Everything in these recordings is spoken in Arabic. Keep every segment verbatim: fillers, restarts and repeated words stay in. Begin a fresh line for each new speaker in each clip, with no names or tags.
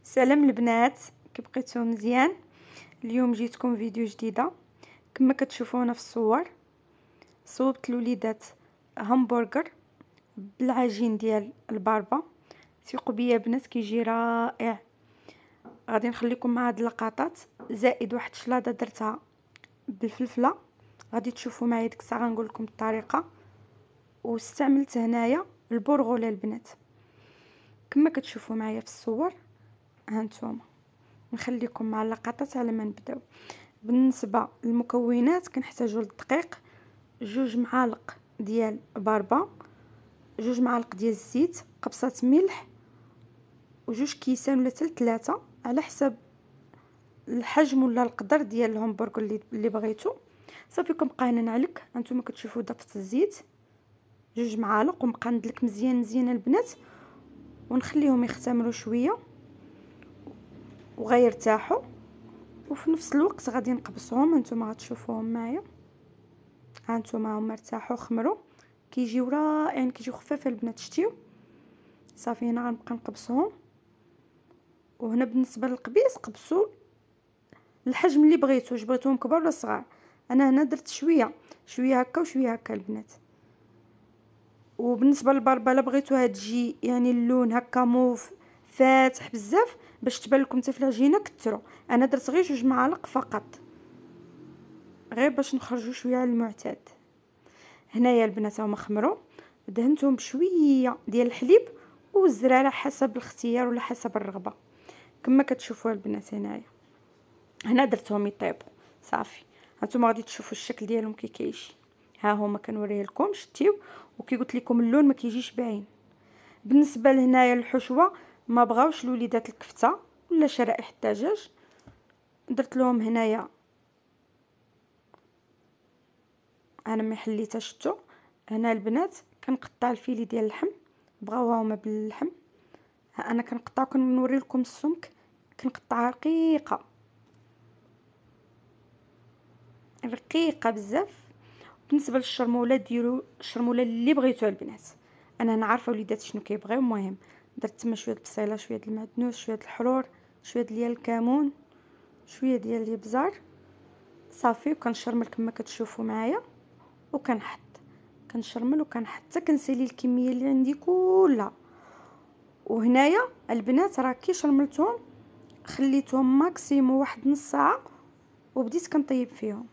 سلام البنات، كي بقيتو مزيان. اليوم جيتكم فيديو جديده كما كتشوفونا في الصور. صوبت الوليدات همبرغر بالعجين ديال الباربا. ثقوا بيا بنات كيجي رائع. غادي نخليكم مع هاد اللقطات زائد واحد شلاضه درتها بالفلفله. غادي تشوفوا معايا ديك الساعه غنقول لكم الطريقه. واستعملت هنايا البرغوله البنات كما كتشوفوا معايا في الصور. هانتوما نخليكم مع اللقطات على ما نبداو. بالنسبه للمكونات كنحتاجوا للدقيق جوج معالق ديال باربا، جوج معالق ديال الزيت، قبصه ملح، وجوج كيسان ولا حتى ثلاثه على حسب الحجم ولا القدر ديال الهمبرغر اللي, اللي بغيتو. صافي كنبقى هنا نعلك. هانتوما كتشوفوا ضفت الزيت جوج معالق ونبقى ندلك مزيان مزيان البنات ونخليهم يختمروا شويه وغيرتاحوا. وفي نفس الوقت غادي نقبصهم. هانتوما غتشوفوهم معايا. هانتوما هما ارتاحوا خمروا كيجيو رائعين، كيجيو خفاف البنات شتيو. صافي هنا غنبقى نقبصهم. وهنا بالنسبه للقبيص قبصوا الحجم اللي بغيتو، واش بغيتوهم كبار ولا صغار. انا هنا درت شويه شويه هكا وشويه هكا البنات. وبالنسبه للباربا لا بغيتوها تجي يعني اللون هكا موف فاتح بزاف باش تبان لكم حتى في العجينه كثروا. انا درت غير جوج معالق فقط غير باش نخرجوا شويه على المعتاد. هنايا البنات هما خمروا، دهنتهم بشويه ديال الحليب والزراره حسب الاختيار ولا حسب الرغبه كما كتشوفوا البنات. هنايا هنا درتهم يطيبوا صافي. هانتوما غادي تشوفوا الشكل ديالهم كي كيجي. ها هما كنوريه لكم شتيو. وكي قلت لكم اللون ما كيجيش باين. بالنسبه لهنايا الحشوه ما بغاوش الوليدات الكفته ولا شرائح الدجاج، درت لهم هنايا انا ما حليتها شتو. هنا البنات كنقطع الفيلي ديال اللحم، بغاوها هما باللحم. ها انا كنقطع كنوري لكم السمك، كنقطعها رقيقه رقيقه بزاف. بالنسبه للشرموله ديروا الشرموله اللي بغيتوها البنات. انا انا عارفه وليدات شنو كيبغيو. المهم درت تما شويه البصيله، شويه د المعدنوس، شويه د الحرور، شويه ديال الكمون، شويه ديال الابزار صافي. وكنشرمل كما كتشوفوا معايا وكنحط كنشرمل وكنحط حتى كنسالي الكميه اللي عندي كلها. وهنايا البنات راه كي شرملتهم خليتهم ماكسيمو واحد نص ساعه وبديت كنطيب فيهم.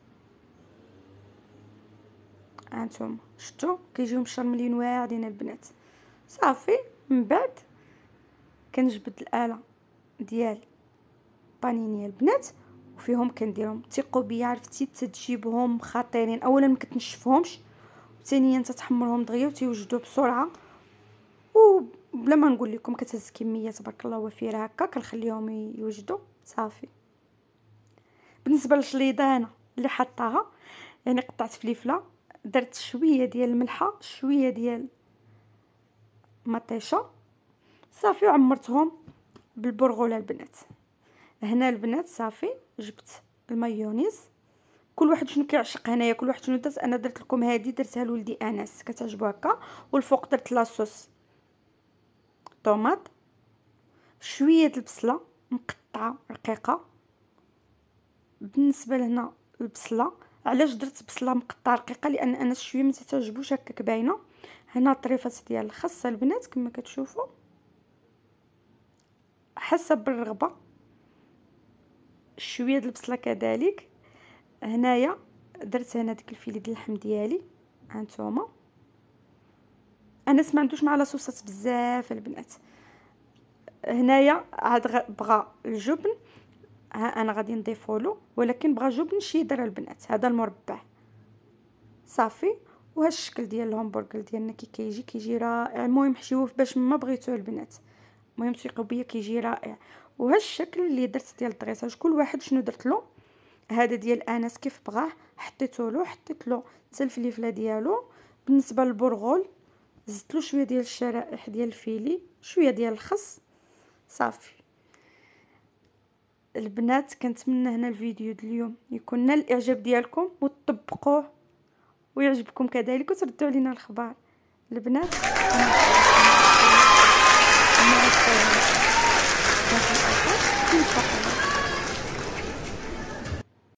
هانتوما شفتوا كيجيو مشرملين واعرين البنات. صافي من بعد كنجبد الاله ديال بانيني البنات وفيهم كنديرهم. ثقوا بيا عرفتي تجيبهم خطيرين. اولا ما كتنشفهمش، وثانيا تتحمرهم دغيا وتيوجدوا بسرعه. وبلا ما نقول لكم كتهز كميه تبارك الله وفيره هكا كنخليهم يوجدوا صافي. بالنسبه للشليضه انا اللي حطاها يعني قطعت فليفله، درت شويه ديال الملحه، شويه ديال مطيشه صافي، وعمرتهم بالبرغوله البنات. هنا البنات صافي جبت المايونيز. كل واحد شنو كيعشق هنايا، كل واحد شنو درت. انا درت لكم هذه درتها لولدي انس كتعجبو هكا. والفوق درت لاصوص طوماط، شويه د البصله مقطعه رقيقه. بالنسبه لهنا البصله علاش درت بصله مقطعه رقيقه؟ لان انا شويه ما تعجبوش هكاك باينه. هنا طريفات ديال الخس البنات كما كتشوفوا حسب الرغبه. شويه د البصله كذلك. هنايا درت هنا ديك الفيلي ديال اللحم ديالي. هانتوما انا ما عندوش مع لاصوصات بزاف البنات. هنايا عاد بغى الجبن، ها انا غادي نضيفه له، ولكن بغى جبن شيدر البنات هذا المربع صافي. وهذا الشكل ديال الهمبرغر ديالنا كي كيجي كيجي رائع. المهم حشيوه باش ما بغيتوه البنات. المهم ثقوا بيا كيجي رائع. وهذا الشكل اللي درت ديال الدغيساج كل واحد شنو درت له. هذا ديال انس كيف بغاه حطيته له، حطيت له حتى الفليفله ديالو. بالنسبه للبرغول زدت له شويه ديال الشرائح ديال الفيلي، شويه ديال الخس صافي. البنات كنتمنى هنا الفيديو ديال اليوم يكون نال الاعجاب ديالكم وتطبقوه ويعجبكم كذلك وتردوا علينا الخبر البنات. مع السلامه. شكرا.